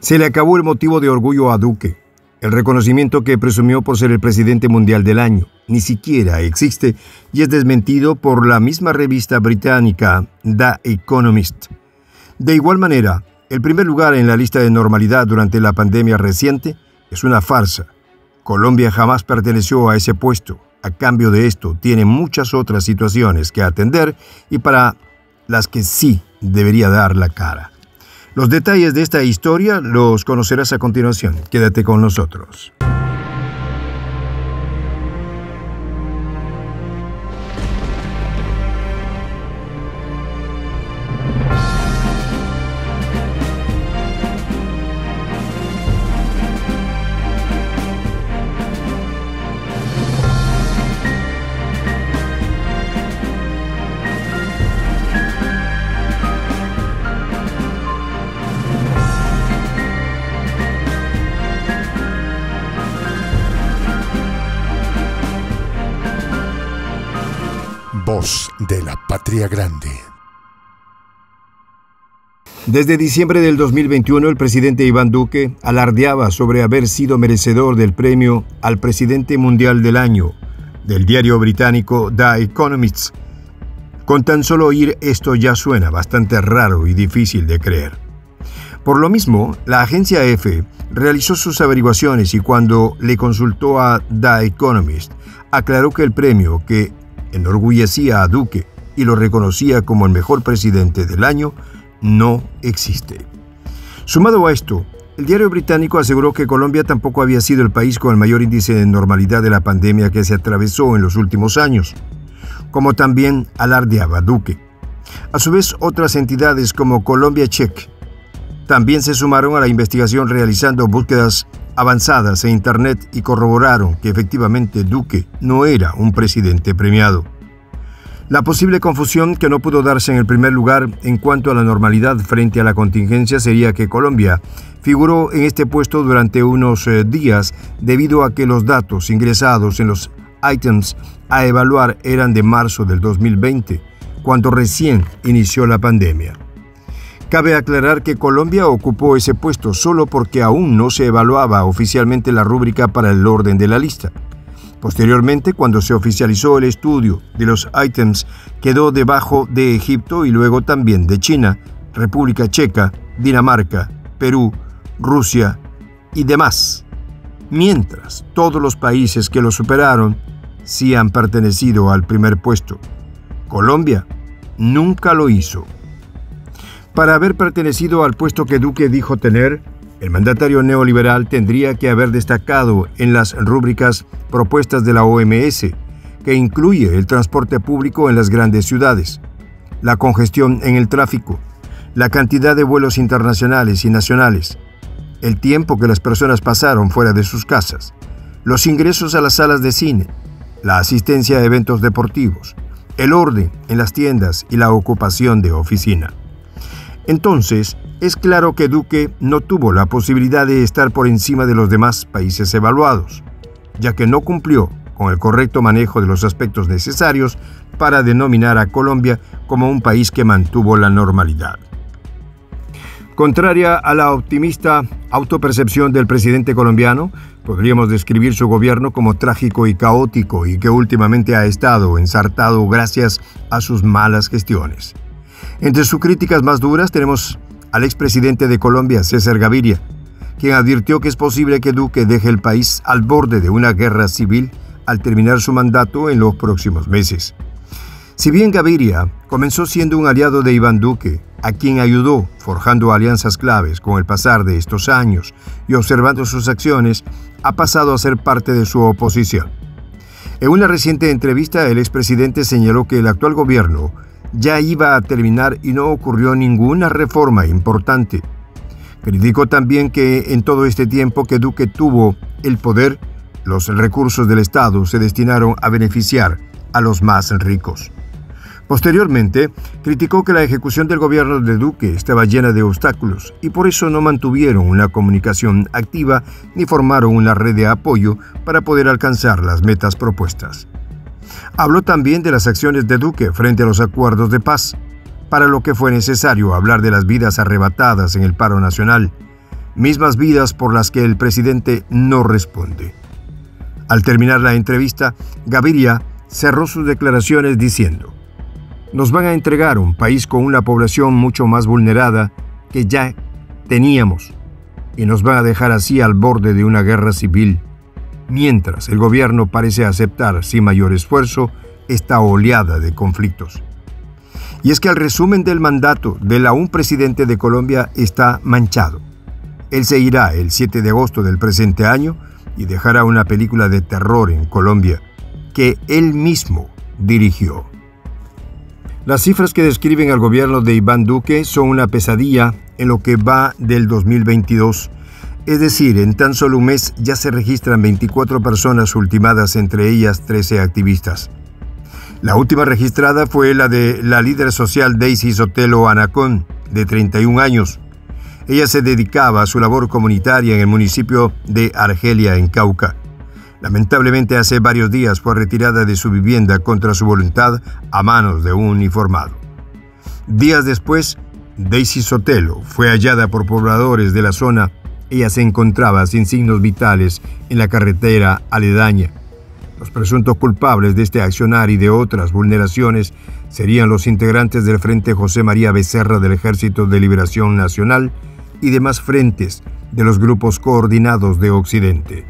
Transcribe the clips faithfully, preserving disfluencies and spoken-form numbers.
Se le acabó el motivo de orgullo a Duque. El reconocimiento que presumió por ser el presidente mundial del año ni siquiera existe y es desmentido por la misma revista británica The Economist. De igual manera, el primer lugar en la lista de normalidad durante la pandemia reciente es una farsa. Colombia jamás perteneció a ese puesto. A cambio de esto, tiene muchas otras situaciones que atender y para las que sí debería dar la cara. Los detalles de esta historia los conocerás a continuación. Quédate con nosotros. Voz de la Patria Grande. Desde diciembre del dos mil veintiuno, el presidente Iván Duque alardeaba sobre haber sido merecedor del premio al presidente mundial del año del diario británico The Economist. Con tan solo oír esto ya suena bastante raro y difícil de creer. Por lo mismo, la agencia E F E realizó sus averiguaciones y cuando le consultó a The Economist, aclaró que el premio que enorgullecía a Duque y lo reconocía como el mejor presidente del año, no existe. Sumado a esto, el diario británico aseguró que Colombia tampoco había sido el país con el mayor índice de normalidad de la pandemia que se atravesó en los últimos años, como también alardeaba Duque. A su vez, otras entidades como Colombia Check también se sumaron a la investigación realizando búsquedas avanzadas en Internet y corroboraron que efectivamente Duque no era un presidente premiado. La posible confusión que no pudo darse en el primer lugar en cuanto a la normalidad frente a la contingencia sería que Colombia figuró en este puesto durante unos eh, días debido a que los datos ingresados en los ítems a evaluar eran de marzo del dos mil veinte, cuando recién inició la pandemia. Cabe aclarar que Colombia ocupó ese puesto solo porque aún no se evaluaba oficialmente la rúbrica para el orden de la lista. Posteriormente, cuando se oficializó el estudio de los ítems, quedó debajo de Egipto y luego también de China, República Checa, Dinamarca, Perú, Rusia y demás. Mientras, todos los países que lo superaron sí han pertenecido al primer puesto. Colombia nunca lo hizo. Para haber pertenecido al puesto que Duque dijo tener, el mandatario neoliberal tendría que haber destacado en las rúbricas propuestas de la O M S, que incluye el transporte público en las grandes ciudades, la congestión en el tráfico, la cantidad de vuelos internacionales y nacionales, el tiempo que las personas pasaron fuera de sus casas, los ingresos a las salas de cine, la asistencia a eventos deportivos, el orden en las tiendas y la ocupación de oficina. Entonces, es claro que Duque no tuvo la posibilidad de estar por encima de los demás países evaluados, ya que no cumplió con el correcto manejo de los aspectos necesarios para denominar a Colombia como un país que mantuvo la normalidad. Contraria a la optimista autopercepción del presidente colombiano, podríamos describir su gobierno como trágico y caótico y que últimamente ha estado ensartado gracias a sus malas gestiones. Entre sus críticas más duras tenemos al expresidente de Colombia, César Gaviria, quien advirtió que es posible que Duque deje el país al borde de una guerra civil al terminar su mandato en los próximos meses. Si bien Gaviria comenzó siendo un aliado de Iván Duque, a quien ayudó forjando alianzas claves con el pasar de estos años y observando sus acciones, ha pasado a ser parte de su oposición. En una reciente entrevista, el expresidente señaló que el actual gobierno ya iba a terminar y no ocurrió ninguna reforma importante. Criticó también que en todo este tiempo que Duque tuvo el poder, los recursos del Estado se destinaron a beneficiar a los más ricos. Posteriormente, criticó que la ejecución del gobierno de Duque estaba llena de obstáculos y por eso no mantuvieron una comunicación activa ni formaron una red de apoyo para poder alcanzar las metas propuestas. Habló también de las acciones de Duque frente a los acuerdos de paz, para lo que fue necesario hablar de las vidas arrebatadas en el paro nacional, mismas vidas por las que el presidente no responde. Al terminar la entrevista, Gaviria cerró sus declaraciones diciendo: nos van a entregar un país con una población mucho más vulnerada que ya teníamos y nos van a dejar así al borde de una guerra civil, mientras el gobierno parece aceptar sin mayor esfuerzo esta oleada de conflictos. Y es que el resumen del mandato del aún presidente de Colombia está manchado. Él se irá el siete de agosto del presente año y dejará una película de terror en Colombia que él mismo dirigió. Las cifras que describen al gobierno de Iván Duque son una pesadilla en lo que va del dos mil veintidós. Es decir, en tan solo un mes ya se registran veinticuatro personas ultimadas, entre ellas trece activistas. La última registrada fue la de la líder social Daisy Sotelo Anacón, de treinta y un años. Ella se dedicaba a su labor comunitaria en el municipio de Argelia, en Cauca. Lamentablemente, hace varios días fue retirada de su vivienda contra su voluntad a manos de un uniformado. Días después, Daisy Sotelo fue hallada por pobladores de la zona. Ella se encontraba sin signos vitales en la carretera aledaña. Los presuntos culpables de este accionar y de otras vulneraciones serían los integrantes del Frente José María Becerra del Ejército de Liberación Nacional y demás frentes de los grupos coordinados de Occidente.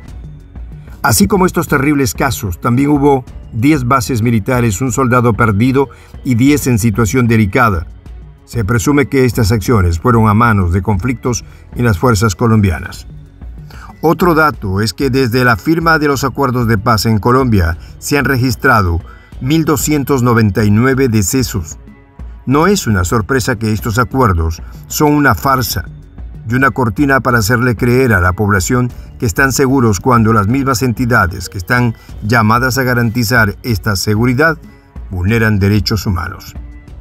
Así como estos terribles casos, también hubo diez bases militares, un soldado perdido y diez en situación delicada. Se presume que estas acciones fueron a manos de conflictos en las fuerzas colombianas. Otro dato es que desde la firma de los acuerdos de paz en Colombia se han registrado mil doscientos noventa y nueve decesos. No es una sorpresa que estos acuerdos son una farsa y una cortina para hacerle creer a la población que están seguros cuando las mismas entidades que están llamadas a garantizar esta seguridad vulneran derechos humanos.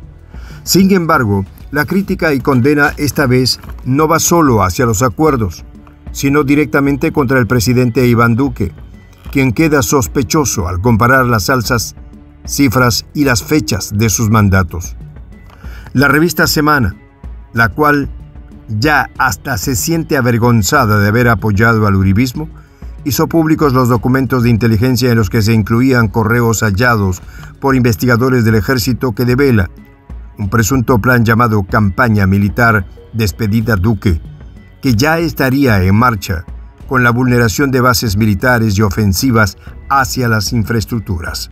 Sin embargo, la crítica y condena esta vez no va solo hacia los acuerdos, sino directamente contra el presidente Iván Duque, quien queda sospechoso al comparar las alzas, cifras y las fechas de sus mandatos. La revista Semana, la cual ya hasta se siente avergonzada de haber apoyado al uribismo, hizo públicos los documentos de inteligencia en los que se incluían correos hallados por investigadores del ejército que devela un presunto plan llamado Campaña Militar Despedida Duque, que ya estaría en marcha con la vulneración de bases militares y ofensivas hacia las infraestructuras.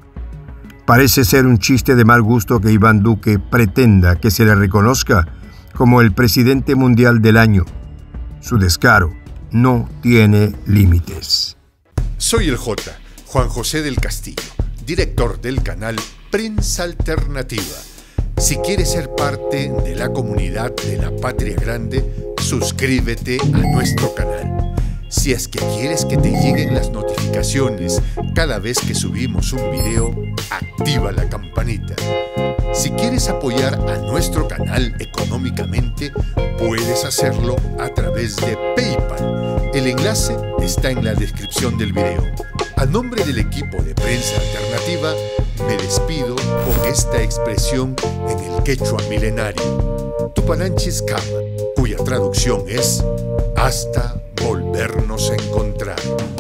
Parece ser un chiste de mal gusto que Iván Duque pretenda que se le reconozca como el presidente mundial del año. Su descaro no tiene límites. Soy el J, Juan José del Castillo, director del canal Prensa Alternativa. Si quieres ser parte de la comunidad de la Patria Grande, suscríbete a nuestro canal. Si es que quieres que te lleguen las notificaciones cada vez que subimos un video, activa la campanita. Si quieres apoyar a nuestro canal económicamente, puedes hacerlo a través de PayPal. El enlace está en la descripción del video. A nombre del equipo de Prensa Alternativa, me despido con esta expresión en el quechua milenario, Tupananchis Kama, cuya traducción es hasta volvernos a encontrar.